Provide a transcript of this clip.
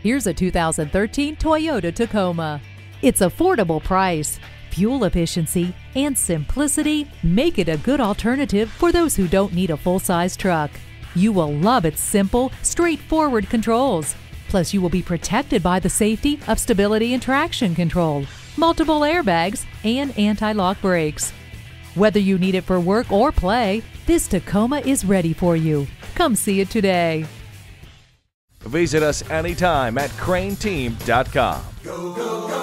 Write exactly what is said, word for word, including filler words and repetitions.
Here's a two thousand thirteen Toyota Tacoma. Its affordable price, fuel efficiency, and simplicity make it a good alternative for those who don't need a full-size truck. You will love its simple, straightforward controls. Plus, you will be protected by the safety of stability and traction control, multiple airbags, and anti-lock brakes. Whether you need it for work or play, this Tacoma is ready for you. Come see it today. Visit us anytime at crain team dot com. Go, go, go.